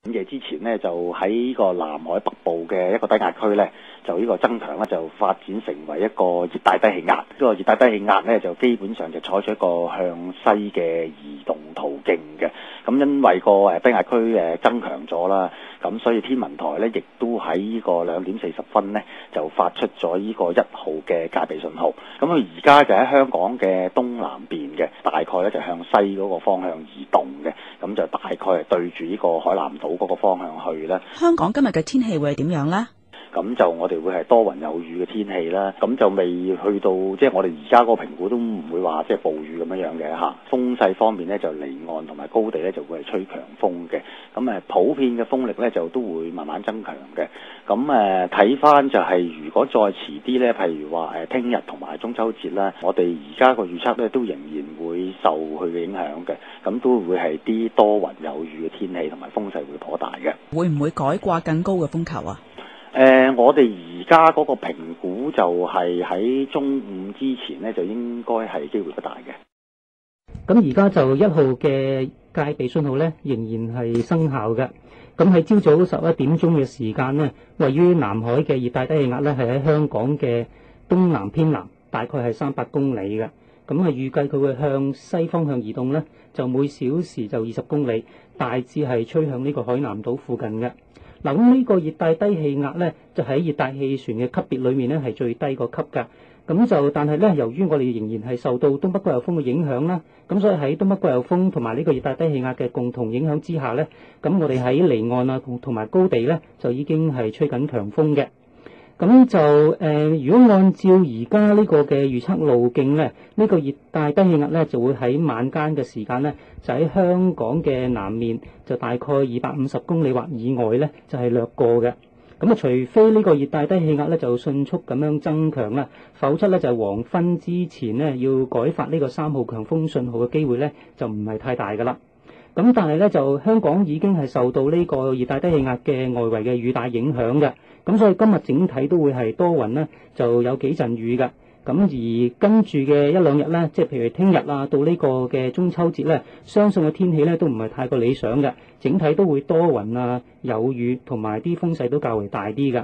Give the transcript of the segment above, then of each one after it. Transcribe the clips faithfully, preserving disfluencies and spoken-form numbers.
午夜之前呢，就喺個南海北部嘅一個低壓區呢，就呢個增強呢，就發展成為一個熱帶低氣壓。呢個熱帶低氣壓呢，就基本上就採取一個向西嘅移動途徑嘅。咁因為個誒低壓區誒增強咗啦，咁所以天文台呢，亦都喺呢個兩點四十分呢，就發出咗呢個一號嘅戒備信號。咁佢而家就喺香港嘅東南邊嘅，大概呢就向西嗰個方向移動嘅，咁就大概係對住呢個海南島嗰個方向去咧。 香港今日嘅天氣會係點樣呢？ 咁就我哋會係多雲有雨嘅天氣啦，咁就未去到即係、就是、我哋而家個評估都唔會話即係暴雨咁樣樣嘅嚇。風勢方面呢，就離岸同埋高地呢就會係吹強風嘅，咁誒普遍嘅風力呢，就都會慢慢增強嘅。咁誒睇翻就係、是、如果再遲啲呢，譬如話誒聽日同埋中秋節啦，我哋而家個預測呢，都仍然會受佢嘅影響嘅，咁都會係啲多雲有雨嘅天氣同埋風勢會頗大嘅。 會唔會改掛更高嘅風球啊？ 誒、呃，我哋而家嗰個評估就係喺中午之前呢，就應該係機會不大嘅。 咁而家就一號嘅戒備信號呢，仍然係生效嘅。咁喺朝早十一點鐘嘅時間呢，位於南海嘅熱帶低氣壓呢，係喺香港嘅東南偏南，大概係三百公里嘅。咁係預計佢會向西方向移動呢，就每小時就二十公里，大致係吹向呢個海南島附近嘅。嗱，咁呢個熱帶低氣壓呢，就喺熱帶氣旋嘅級別裏面呢，係最低個級㗎。咁就但係呢，由於我哋仍然係受到東北季候風嘅影響啦，咁所以喺東北季候風同埋呢個熱帶低氣壓嘅共同影響之下呢，咁我哋喺離岸啊同同埋高地呢，就已經係吹緊強風嘅。咁就誒、呃，如果按照而家呢個嘅預測路徑呢，呢、呢個熱帶低氣壓呢就會喺晚間嘅時間呢，就喺香港嘅南面，就大概二百五十公里或以外呢，就係、是、掠過嘅。咁啊，除非呢個熱帶低氣壓呢就迅速咁樣增強啦，否則呢就黃昏之前呢要改發呢個三號強風信號嘅機會呢，就唔係太大㗎啦。咁但係呢，就香港已經係受到呢個熱帶低氣壓嘅外圍嘅雨帶影響嘅。咁所以今日整體都會係多雲呢，就有幾陣雨嘅。咁而跟住嘅一兩日呢，即係譬如聽日啊，到呢個嘅中秋節呢，相信嘅天氣呢都唔係太過理想嘅，整體都會多雲啊，有雨，同埋啲風勢都較為大啲嘅。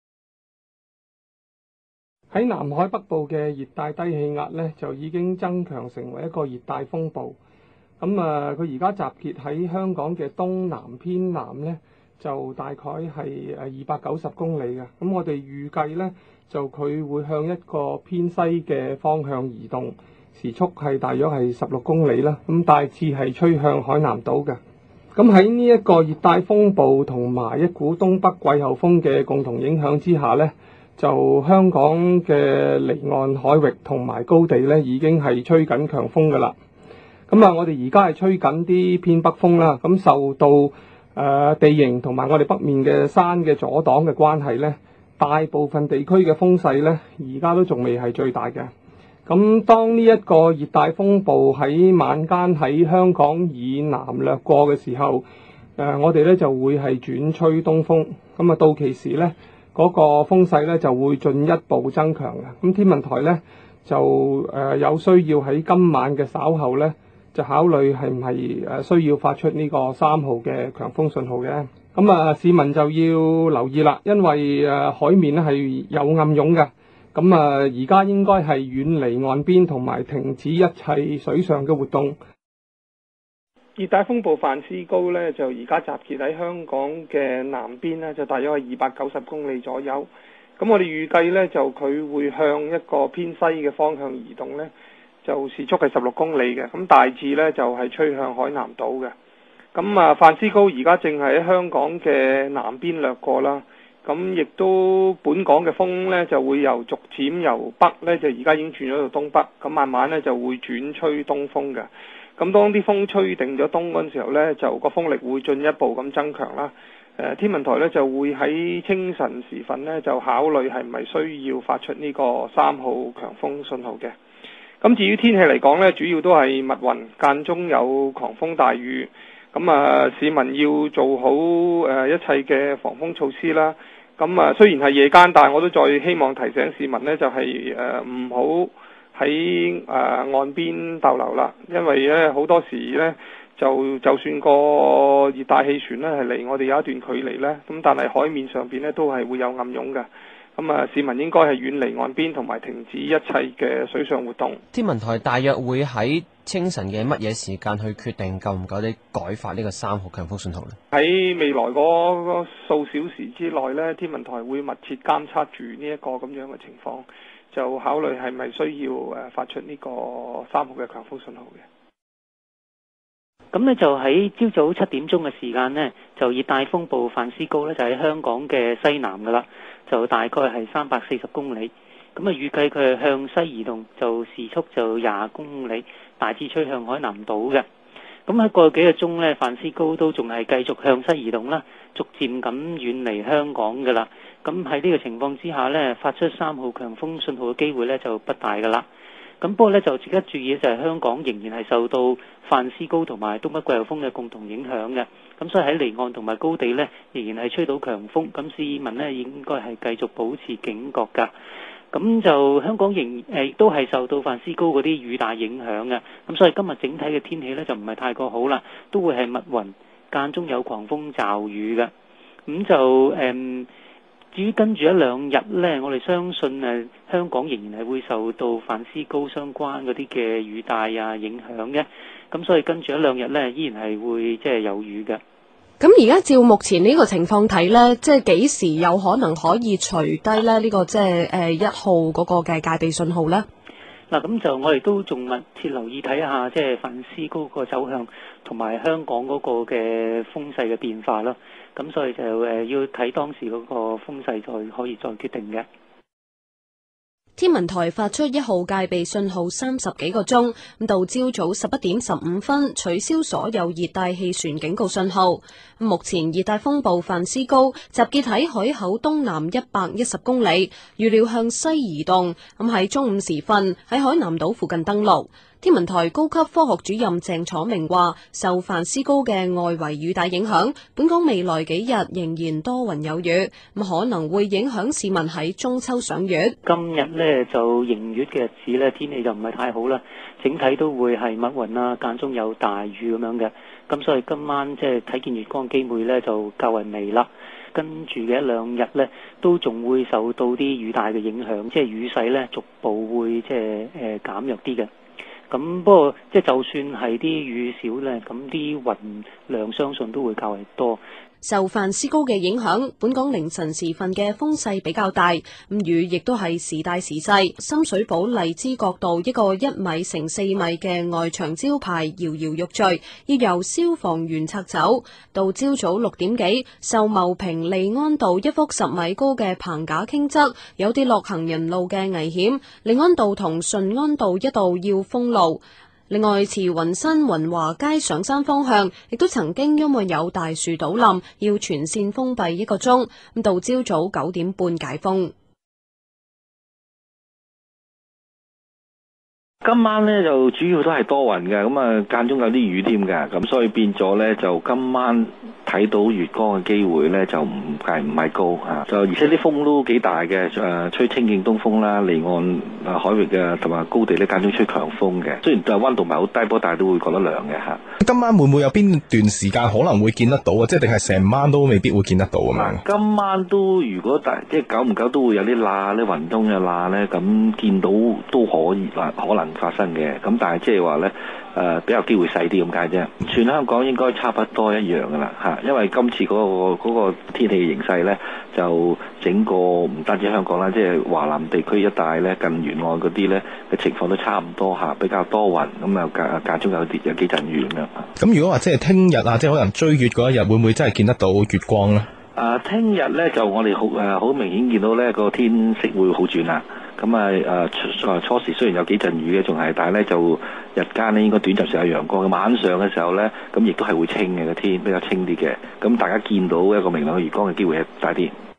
喺南海北部嘅熱帶低氣壓呢，就已經增強成為一個熱帶風暴。咁啊，佢而家集結喺香港嘅東南偏南呢，就大概係誒二百九十公里嘅。咁我哋預計呢，就佢會向一個偏西嘅方向移動，時速係大約係十六公里啦。咁大致係吹向海南島嘅。咁喺呢一個熱帶風暴同埋一股東北季候風嘅共同影響之下呢，就香港嘅離岸海域同埋高地呢，已經係吹緊強風㗎啦。咁啊，我哋而家係吹緊啲偏北風啦。咁受到誒、呃、地形同埋我哋北面嘅山嘅阻擋嘅關係呢，大部分地區嘅風勢呢，而家都仲未係最大嘅。咁當呢一個熱帶風暴喺晚間喺香港以南掠過嘅時候，誒、呃、我哋呢就會係轉吹東風。咁啊，到期時呢，嗰、那個風勢呢就會進一步增強嘅。咁天文台呢，就誒、呃、有需要喺今晚嘅稍後呢，就考慮係唔係誒需要發出呢個三號嘅強風信號嘅。咁啊，市民就要留意啦，因為誒、呃、海面咧係有暗湧嘅。咁啊，而家應該係遠離岸邊同埋停止一切水上嘅活動。熱帶風暴范斯高呢，就而家集結喺香港嘅南邊呢，就大約係二百九十公里左右。咁我哋預計呢，就佢會向一個偏西嘅方向移動呢，就時速係十六公里嘅。咁大致呢，就係、是、吹向海南島嘅。咁啊，范斯高而家正係喺香港嘅南邊掠過啦。咁亦都本港嘅風呢，就會由逐漸由北呢，就而家已經轉咗到東北。咁慢慢呢，就會轉吹東風嘅。咁當啲風吹定咗東嗰陣時候呢，就個風力會進一步咁增強啦。誒，天文台呢，就會喺清晨時分呢，就考慮係唔係需要發出呢個三號強風信號嘅。咁至於天氣嚟講呢，主要都係密雲，間中有狂風大雨。咁啊，市民要做好誒一切嘅防風措施啦。咁啊，雖然係夜間，但係我都再希望提醒市民呢，就係誒唔好喺誒岸邊逗留啦。因為咧好多時呢， 就就算個熱帶氣旋咧係離我哋有一段距離咧，咁但係海面上邊咧都係會有暗湧嘅。咁啊，市民應該係遠離岸邊同埋停止一切嘅水上活動。 天文台大約會喺清晨嘅乜嘢時間去決定夠唔夠啲改發呢個三號強風信號呢？ 喺未來嗰數小時之內咧，天文台會密切監測住呢一個咁樣嘅情況，就考慮係咪需要誒發出呢個三號嘅強風信號嘅。 咁呢就喺朝早七點鐘嘅時間呢，就熱帶風暴范斯高呢，就喺香港嘅西南噶啦，就大概係三百四十公里。咁啊預計佢係向西移動，就時速就廿公里，大致吹向海南島嘅。咁喺過去幾個鐘呢，范斯高都仲係繼續向西移動啦，逐漸咁遠離香港噶啦。咁喺呢個情況之下呢，發出三號強風信號嘅機會呢就不大噶啦。咁不過咧就值得注意嘅就係香港仍然係受到范斯高同埋東北季候風嘅共同影響嘅，咁所以喺離岸同埋高地咧仍然係吹到強風，咁市民咧應該係繼續保持警覺㗎。咁就香港仍誒亦都係受到范斯高嗰啲雨帶影響嘅，咁所以今日整體嘅天氣咧就唔係太過好啦，都會係密雲間中有狂風驟雨嘅。咁就誒。嗯至於跟住一兩日呢，我哋相信誒香港仍然係會受到范斯高相關嗰啲嘅雨帶啊影響嘅，咁所以跟住一兩日呢，依然係會即係有雨嘅。 咁而家照目前呢個情況睇呢，即係幾時有可能可以除低咧呢個即係誒一號嗰個嘅戒備信號呢？ 嗱，咁就我哋都仲密切留意睇下，即係范斯高個走向同埋香港嗰個嘅風勢嘅變化啦。咁所以就誒要睇當時嗰個風勢再可以再決定嘅。 天文台發出一號戒備信號三十幾個鐘，咁到朝早十一點十五分取消所有熱帶氣旋警告信號。目前熱帶風暴范斯高集結喺海口東南一百一十公里，預料向西移動，咁喺中午時分喺海南島附近登陸。天文台高級科學主任鄭楚明話，受范斯高嘅外圍雨帶影響，本港未來幾日仍然多雲有雨，咁可能會影響市民喺中秋賞月。 今日呢就迎月嘅日子呢，天氣就唔係太好啦，整體都會係密雲啦，間中有大雨咁樣嘅，咁所以今晚即係睇見月光機會呢就較為微啦。跟住嘅一兩日呢，都仲會受到啲雨帶嘅影響，即係雨勢呢逐步會即係誒減弱啲嘅。咁不過即係就算係啲雨少呢，咁啲雲量相信都會較為多。 受范斯高嘅影響，本港凌晨時分嘅風勢比較大，咁雨亦都係時大時細。深水埗荔枝角道一個一米乘四米嘅外牆招牌搖搖欲墜，要由消防員拆走。到朝早六點幾，秀茂坪利安道一幅十米高嘅棚架傾側，有跌落行人路嘅危險。利安道同順安道一度要封路。另外，慈雲山雲華街上山方向亦都曾經因為有大樹倒冧，要全線封閉一個鐘，咁到朝早九點半解封。 今晚咧就主要都係多雲嘅，咁啊間中有啲雨添嘅，咁所以變咗咧就今晚睇到月光嘅機會咧就唔係唔係高嚇，就而且啲風都幾大嘅，誒吹清勁東風啦，離岸啊海域嘅同埋高地咧間中吹強風嘅，雖然就溫度唔係好低，不過但係都會覺得涼嘅嚇。 今晚會唔會有邊段時間可能會見得到啊？即係定係成晚都未必會見得到咁樣？ 今晚都如果大即係久唔久都會有啲罅咧，雲中嘅罅咧，咁見到都可以嗱可能發生嘅，咁但係即係話咧，誒、呃、比較機會細啲咁解啫。全香港應該差不多一樣噶啦嚇，因為今次嗰、嗰個嗰個天氣形勢咧，就整個唔單止香港啦，即係華南地區一帶咧，近沿岸嗰啲咧嘅情況都差唔多嚇，比較多雲，咁啊間間中有啲有幾陣雨咁樣。 咁如果話即係聽日啊，即係可能追月嗰一日，會唔會真係見得到月光咧？ 啊，聽日咧就我哋好誒好明顯見到咧個天色會好轉啦。咁啊誒初時雖然有幾陣雨嘅，仲係，但係咧就日間咧應該短暫時有陽光嘅。晚上嘅時候咧，咁亦都係會清嘅個天，比較清啲嘅。咁大家見到一個明亮嘅月光嘅機會係大啲。